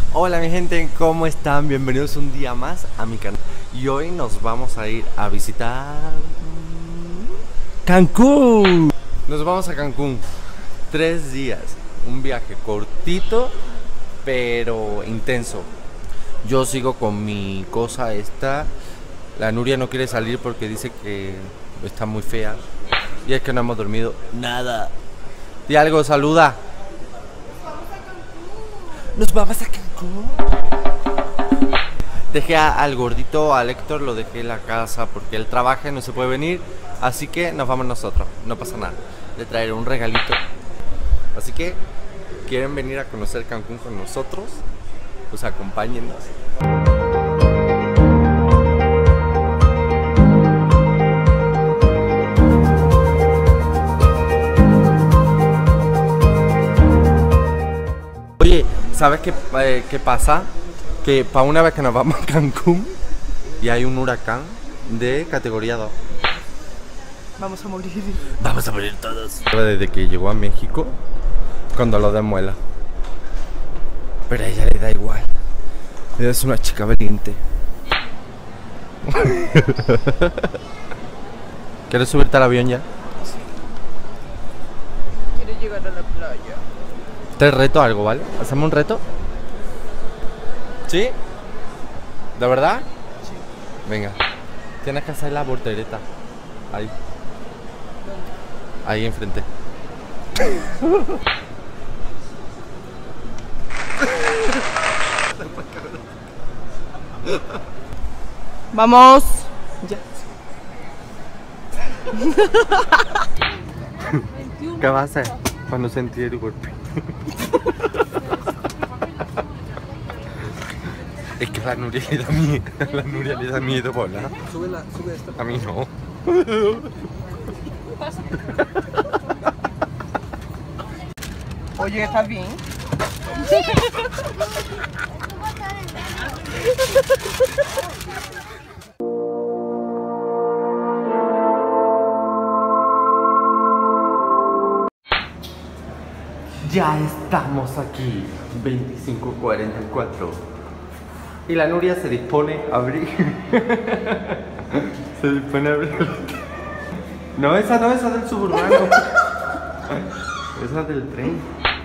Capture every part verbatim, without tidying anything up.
Hola mi gente, ¿cómo están? Bienvenidos un día más a mi canal. Y hoy nos vamos a ir a visitar Cancún. Nos vamos a Cancún. Tres días. Un viaje cortito, pero intenso. Yo sigo con mi cosa esta. La Nuria no quiere salir porque dice que está muy fea. Y es que no hemos dormido nada. Di algo, saluda. Nos vamos a Cancún. Dejé a, al gordito, al Héctor, lo dejé en la casa porque él trabaja y no se puede venir. Así que nos vamos nosotros, no pasa nada. Le traeré un regalito. Así que, ¿quieren venir a conocer Cancún con nosotros? Pues acompáñennos. Oye, ¿sabes qué, eh, qué pasa? Que para una vez que nos vamos a Cancún y hay un huracán de categoría dos. Vamos a morir. Vamos a morir todos. Desde que llegó a México, cuando lo desmuela. Pero a ella le da igual. Ella es una chica valiente. ¿Quieres subirte al avión ya? Sí. Quiero llegar a la playa. Te reto algo, ¿vale? ¿Hacemos un reto? ¿Sí? ¿De verdad? Sí. Venga. Tienes que hacer la voltereta. Ahí. Ahí enfrente. Vamos. Ya. ¿Qué vas a hacer cuando sentí el golpe? Es que a la Nuria le da miedo. A la Nuria le da miedo volar. Sube la, sube esta. A mí no. Oye, ¿estás bien? Ya estamos aquí, veinticinco cuarenta y cuatro. Y la Nuria se dispone a abrir. Se dispone a abrir. No, esa no, esa del suburbano. Esa del tren.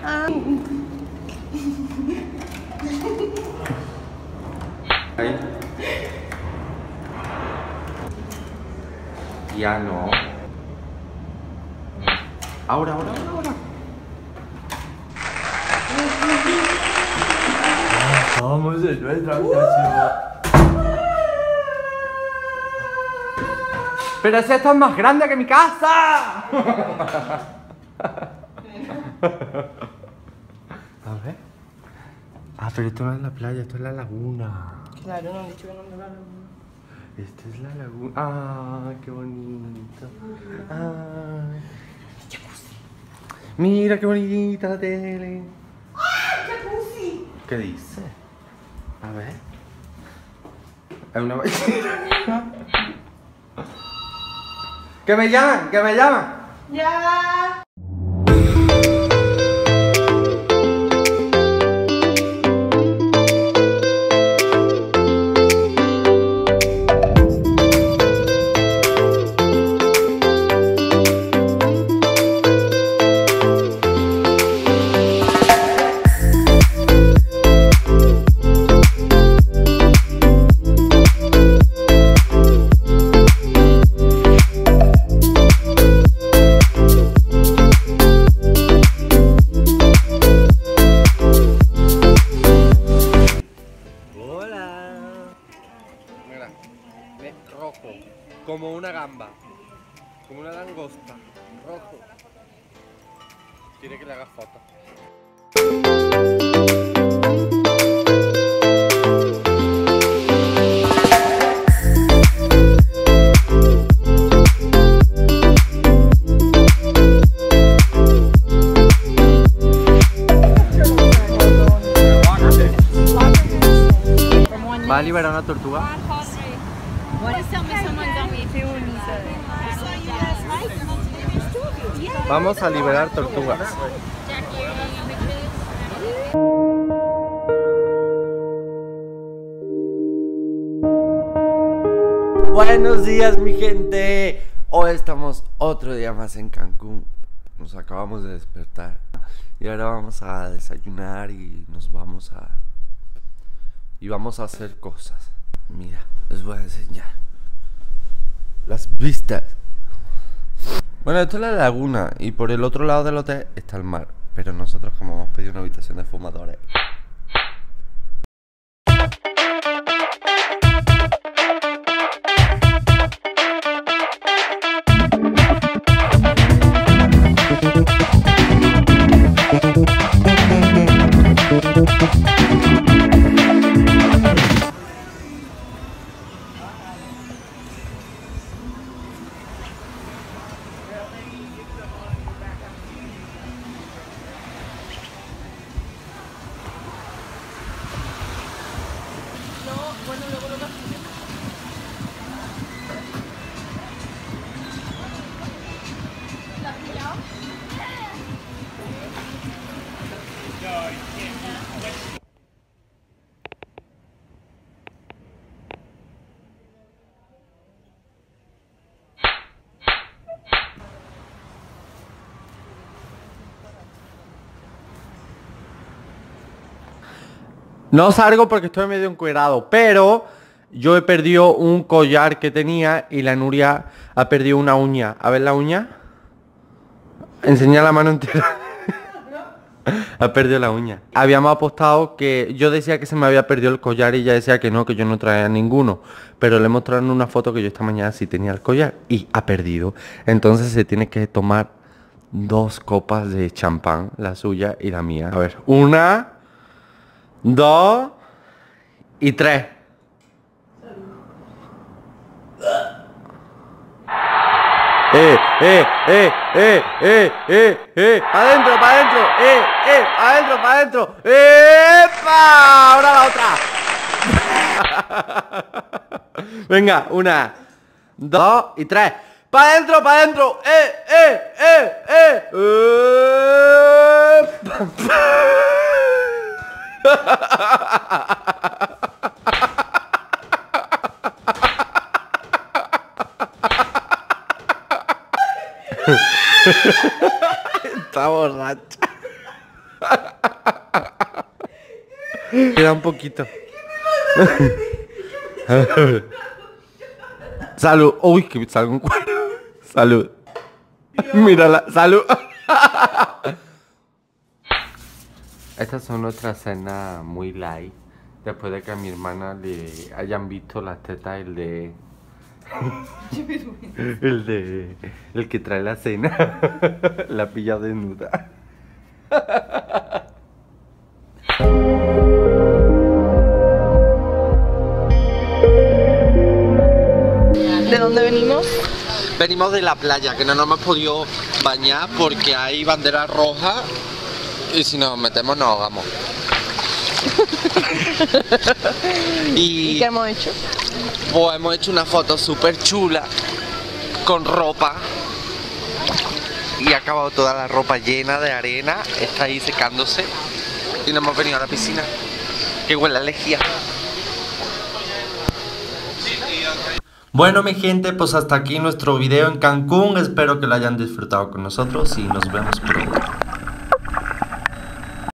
Ahí. Ya no. Ahora, ahora, ahora, ahora. Estamos en nuestra habitación. Pero si esta es más grande que mi casa. A ver. Ah, pero esto no es la playa, esto es la laguna. Claro, no han dicho que no me la laguna. Esta es la laguna. Ah, qué bonito. Ay. Mira qué bonita la tele. ¡Ay, jacuzzi! ¿Qué dice? A ver. Es una bañera. ¡Que me llaman! ¡Que me llaman! Ya. Rojo, como una gamba, como una langosta, rojo. Quiere que le haga foto. ¿Va a liberar una tortuga? Vamos a liberar tortugas. Buenos días, mi gente. Hoy estamos otro día más en Cancún. Nos acabamos de despertar y ahora vamos a desayunar y nos vamos a... y vamos a hacer cosas. Mira, les voy a enseñar las vistas. Bueno, esto es la laguna y por el otro lado del hotel está el mar. Pero nosotros, como hemos pedido una habitación de fumadores, no salgo porque estoy medio encuerado, pero yo he perdido un collar que tenía y la Nuria ha perdido una uña. A ver la uña. Enseña la mano entera. Ha perdido la uña. Habíamos apostado que yo decía que se me había perdido el collar y ella decía que no, que yo no traía ninguno. Pero le he mostrado en una foto que yo esta mañana sí tenía el collar y ha perdido. Entonces se tiene que tomar dos copas de champán, la suya y la mía. A ver, una... dos y tres. Eh, eh, eh, eh, eh, eh, eh, adentro, para adentro, eh, eh, adentro, para adentro, ¡epa! Ahora la otra. Venga, una, dos y tres. Para adentro, para adentro, eh, eh, eh, eh, eh. Está borracha. Queda un poquito. Salud. Uy, que salgo un cuero. Salud. Mírala, salud. Estas son nuestras cenas muy light. Después de que a mi hermana le hayan visto las tetas, el de... el de... el que trae la cena. La pilla desnuda. ¿De dónde venimos? Venimos de la playa, que no nos hemos podido bañar porque hay bandera roja. Y si nos metemos nos ahogamos. y, ¿Y qué hemos hecho? Pues hemos hecho una foto súper chula con ropa. Y ha acabado toda la ropa llena de arena. Está ahí secándose. Y nos hemos venido a la piscina. Que huele a lejía. Bueno, mi gente, pues hasta aquí nuestro video en Cancún. Espero que lo hayan disfrutado con nosotros y nos vemos pronto.